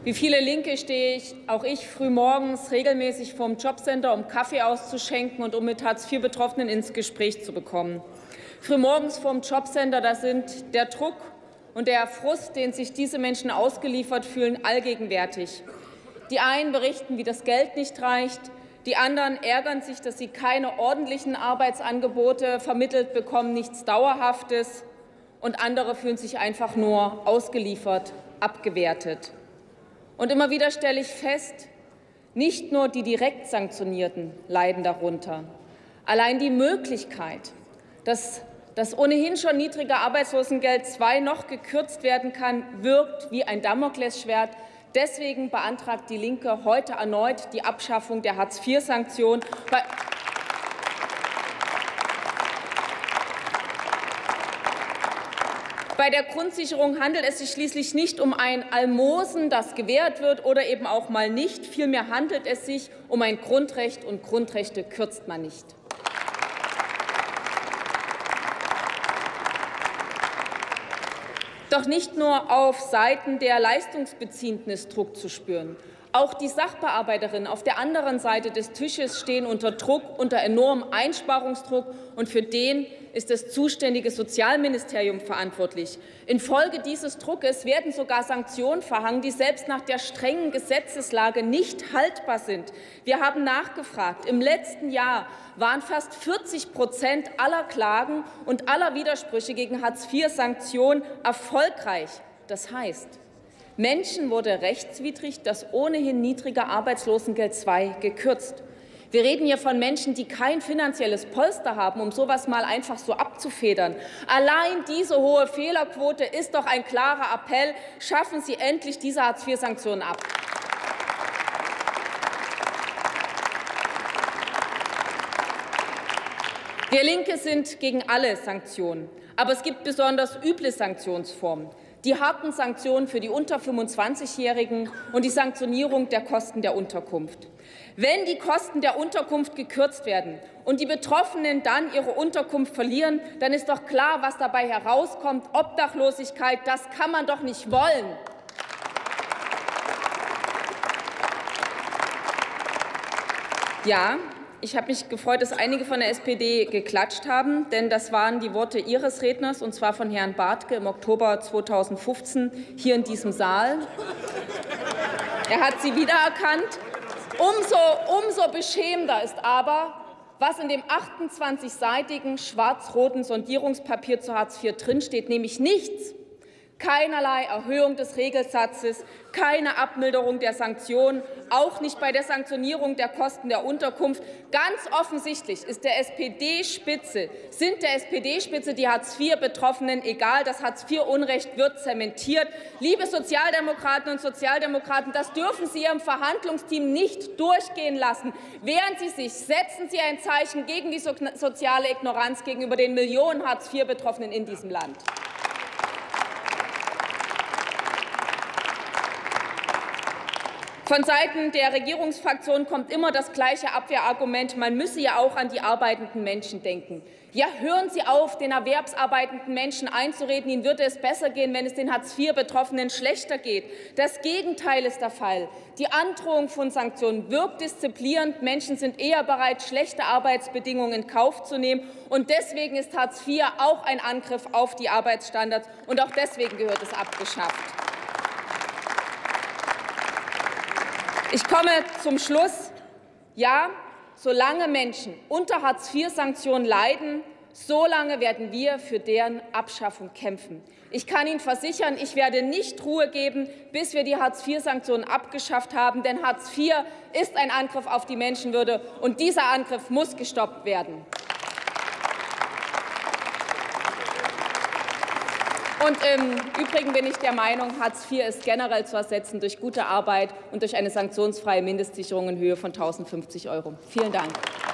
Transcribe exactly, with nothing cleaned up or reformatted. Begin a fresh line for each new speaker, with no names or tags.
Wie viele Linke stehe ich, auch ich früh morgens regelmäßig vorm Jobcenter, um Kaffee auszuschenken und um mit Hartz vier Betroffenen ins Gespräch zu bekommen. Früh morgens vorm Jobcenter, da sind der Druck und der Frust, den sich diese Menschen ausgeliefert fühlen, allgegenwärtig. Die einen berichten, wie das Geld nicht reicht, die anderen ärgern sich, dass sie keine ordentlichen Arbeitsangebote vermittelt bekommen, nichts Dauerhaftes, und andere fühlen sich einfach nur ausgeliefert, abgewertet. Und immer wieder stelle ich fest, nicht nur die direkt Sanktionierten leiden darunter. Allein die Möglichkeit, dass das ohnehin schon niedrige Arbeitslosengeld zwei noch gekürzt werden kann, wirkt wie ein Damoklesschwert. Deswegen beantragt die Linke heute erneut die Abschaffung der Hartz vier Sanktion. Bei der Grundsicherung handelt es sich schließlich nicht um ein Almosen, das gewährt wird oder eben auch mal nicht. Vielmehr handelt es sich um ein Grundrecht, und Grundrechte kürzt man nicht. Doch nicht nur auf Seiten der Leistungsbeziehenden ist Druck zu spüren. Auch die Sachbearbeiterinnen auf der anderen Seite des Tisches stehen unter Druck, unter enormem Einsparungsdruck, und für den ist das zuständige Sozialministerium verantwortlich. Infolge dieses Druckes werden sogar Sanktionen verhangen, die selbst nach der strengen Gesetzeslage nicht haltbar sind. Wir haben nachgefragt. Im letzten Jahr waren fast vierzig Prozent aller Klagen und aller Widersprüche gegen Hartz vier Sanktionen erfolgreich. Das heißt, Menschen wurde rechtswidrig das ohnehin niedrige Arbeitslosengeld zwei gekürzt. Wir reden hier von Menschen, die kein finanzielles Polster haben, um sowas mal einfach so abzufedern. Allein diese hohe Fehlerquote ist doch ein klarer Appell. Schaffen Sie endlich diese Hartz vier Sanktionen ab. Wir Linke sind gegen alle Sanktionen. Aber es gibt besonders üble Sanktionsformen. Die harten Sanktionen für die unter fünfundzwanzigjährigen und die Sanktionierung der Kosten der Unterkunft. Wenn die Kosten der Unterkunft gekürzt werden und die Betroffenen dann ihre Unterkunft verlieren, dann ist doch klar, was dabei herauskommt. Obdachlosigkeit, das kann man doch nicht wollen. Ja, ich habe mich gefreut, dass einige von der S P D geklatscht haben, denn das waren die Worte Ihres Redners, und zwar von Herrn Bartke im Oktober zweitausendfünfzehn hier in diesem Saal. Er hat Sie wiedererkannt. Umso, umso beschämender ist aber, was in dem achtundzwanzigseitigen schwarz-roten Sondierungspapier zu Hartz vier drinsteht, nämlich nichts. Keinerlei Erhöhung des Regelsatzes, keine Abmilderung der Sanktionen, auch nicht bei der Sanktionierung der Kosten der Unterkunft. Ganz offensichtlich ist der S P D-Spitze, sind der S P D-Spitze die Hartz vier Betroffenen egal. Das Hartz vier Unrecht wird zementiert. Liebe Sozialdemokratinnen und Sozialdemokraten, das dürfen Sie Ihrem Verhandlungsteam nicht durchgehen lassen. Wehren Sie sich, setzen Sie ein Zeichen gegen die soziale Ignoranz gegenüber den Millionen Hartz vier Betroffenen in diesem Land. Von Seiten der Regierungsfraktion kommt immer das gleiche Abwehrargument, man müsse ja auch an die arbeitenden Menschen denken. Ja, hören Sie auf, den erwerbsarbeitenden Menschen einzureden, ihnen würde es besser gehen, wenn es den Hartz vier Betroffenen schlechter geht. Das Gegenteil ist der Fall. Die Androhung von Sanktionen wirkt disziplinierend. Menschen sind eher bereit, schlechte Arbeitsbedingungen in Kauf zu nehmen. Und deswegen ist Hartz vier auch ein Angriff auf die Arbeitsstandards. Und auch deswegen gehört es abgeschafft. Ich komme zum Schluss. Ja, solange Menschen unter Hartz vier Sanktionen leiden, solange werden wir für deren Abschaffung kämpfen. Ich kann Ihnen versichern, ich werde nicht Ruhe geben, bis wir die Hartz vier Sanktionen abgeschafft haben. Denn Hartz vier ist ein Angriff auf die Menschenwürde, und dieser Angriff muss gestoppt werden. Und im Übrigen bin ich der Meinung, Hartz vier ist generell zu ersetzen durch gute Arbeit und durch eine sanktionsfreie Mindestsicherung in Höhe von eintausendfünfzig Euro. Vielen Dank.